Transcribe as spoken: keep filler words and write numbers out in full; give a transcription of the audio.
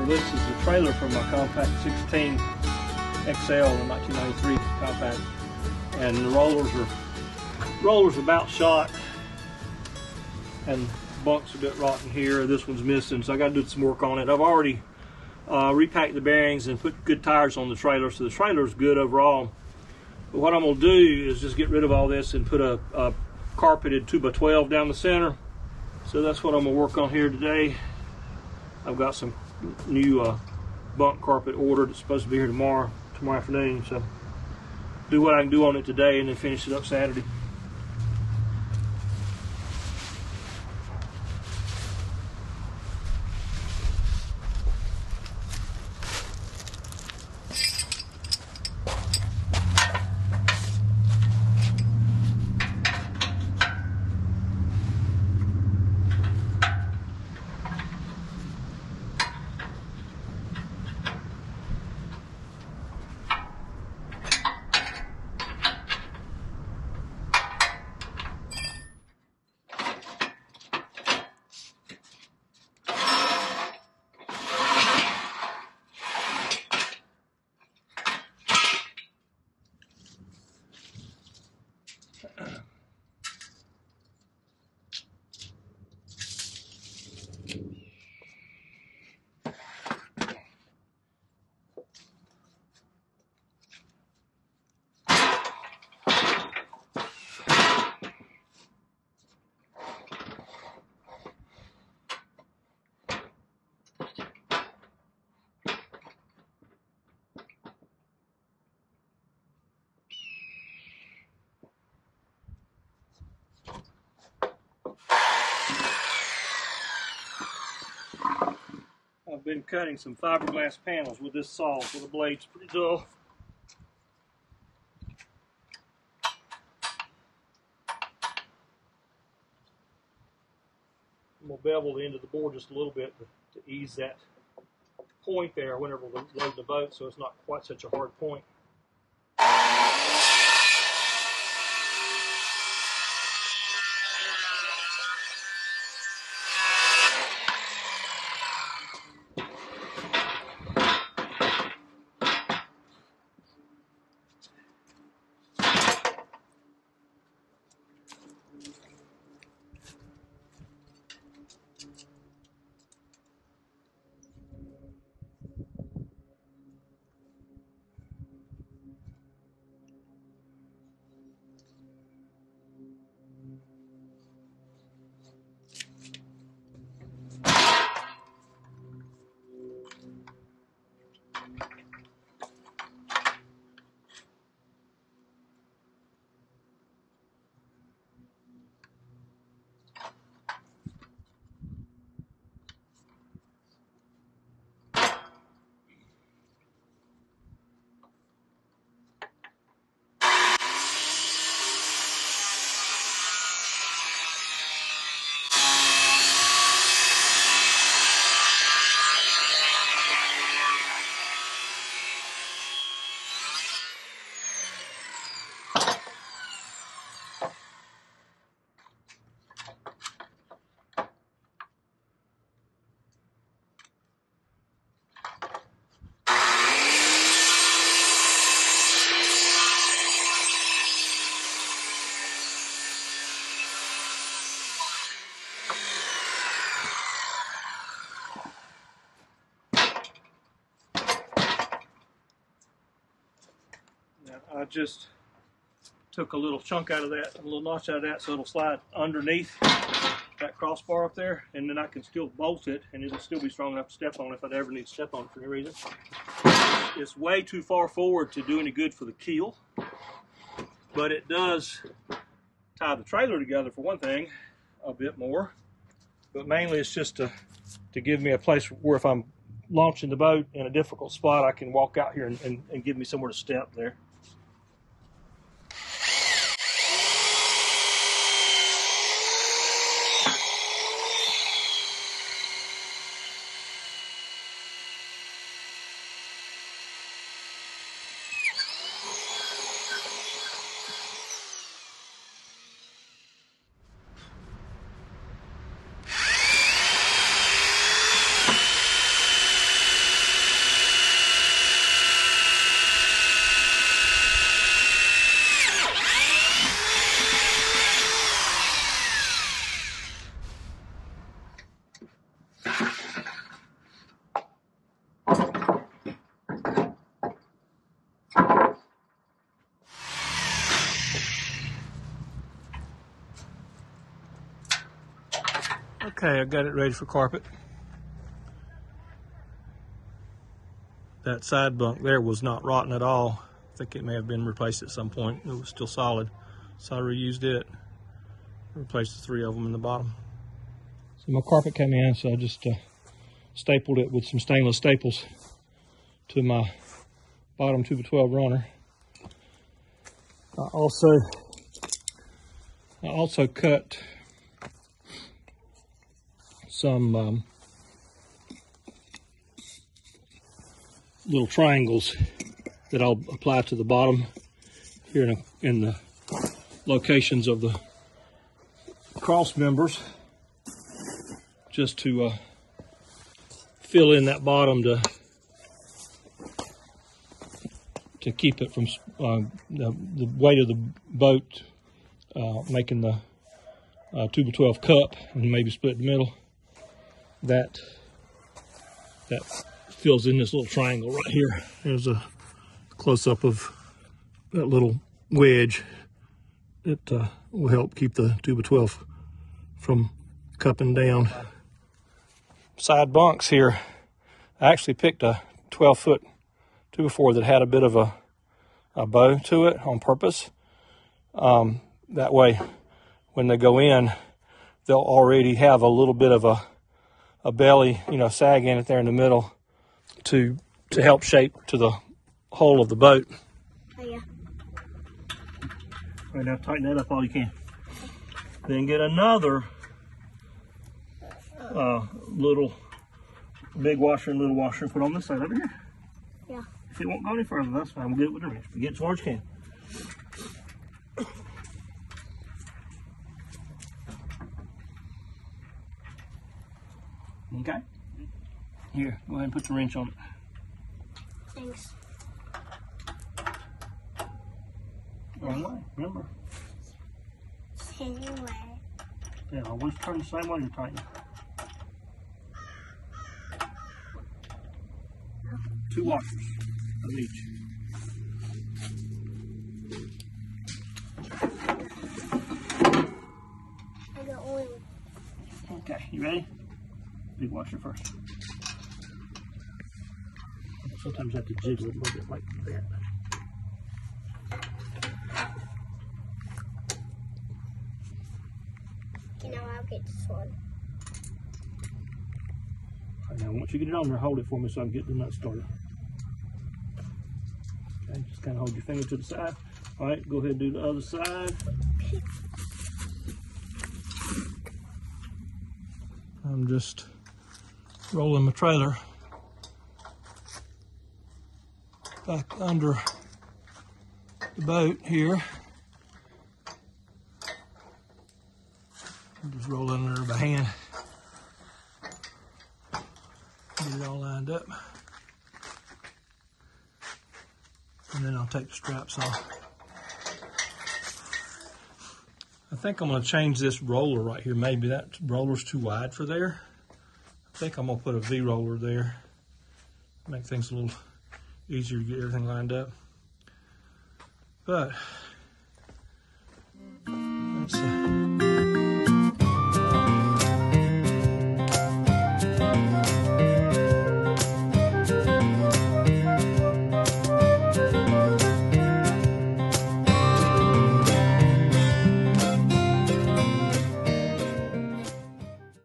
Well, this is the trailer for my Compact sixteen X L, the nineteen ninety-three Compact, and the rollers are rollers about shot, and bunk's a bit rotten here. This one's missing, so I got to do some work on it. I've already uh, repacked the bearings and put good tires on the trailer, so the trailer's good overall. But what I'm going to do is just get rid of all this and put a, a carpeted two by twelve down the center. So that's what I'm going to work on here today. I've got some new uh, bunk carpet ordered. It's supposed to be here tomorrow, tomorrow afternoon. So do what I can do on it today and then finish it up Saturday. I've been cutting some fiberglass panels with this saw, so the blade's pretty dull. I'm going to bevel the end of the board just a little bit to, to ease that point there whenever we're loading the boat, so it's not quite such a hard point. I just took a little chunk out of that, a little notch out of that, so it'll slide underneath that crossbar up there, and then I can still bolt it, and it'll still be strong enough to step on if I ever need to step on it for any reason. It's way too far forward to do any good for the keel, but it does tie the trailer together for one thing a bit more, but mainly it's just to, to give me a place where if I'm launching the boat in a difficult spot, I can walk out here and, and, and give me somewhere to step there. Okay, I got it ready for carpet. That side bunk there was not rotten at all. I think it may have been replaced at some point. It was still solid, so I reused it. Replaced the three of them in the bottom. So my carpet came in, so I just uh, stapled it with some stainless staples to my bottom two by twelve runner. I also, I also cut some um, little triangles that I'll apply to the bottom here in, a, in the locations of the cross members, just to uh, fill in that bottom to to keep it from uh, the, the weight of the boat uh, making the uh, two by twelve cup and maybe split the middle. That that fills in this little triangle right here. There's a close-up of that little wedge. It uh, will help keep the two by twelve from cupping down. Side bunks here. I actually picked a twelve foot two by four that had a bit of a, a bow to it on purpose. Um, that way, when they go in, they'll already have a little bit of a, a belly, you know, sag in it there in the middle to to help shape to the hull of the boat. Oh yeah. Right now, tighten that up all you can. Then get another uh, little big washer and little washer and put on this side over here. Yeah. If it won't go any further, that's fine. We'll get it with the wrench. Get as far as you can. Okay. Here, go ahead and put the wrench on it. Thanks. Wrong way, remember? Same way. Yeah, always turn the same way you tighten. Two washers of each. I got one. Okay, you ready? Big washer first. Sometimes you have to jiggle it a little bit like that. You know, I'll get this one. Right, now, once you get it on there, hold it for me so I can get the nut started. Okay, just kind of hold your finger to the side. All right, go ahead and do the other side. I'm just rolling my trailer back under the boat here. I'm just rolling under by hand. Get it all lined up. And then I'll take the straps off. I think I'm going to change this roller right here. Maybe that roller's too wide for there. I think I'm going to put a V roller there. Make things a little easier to get everything lined up. But let's see.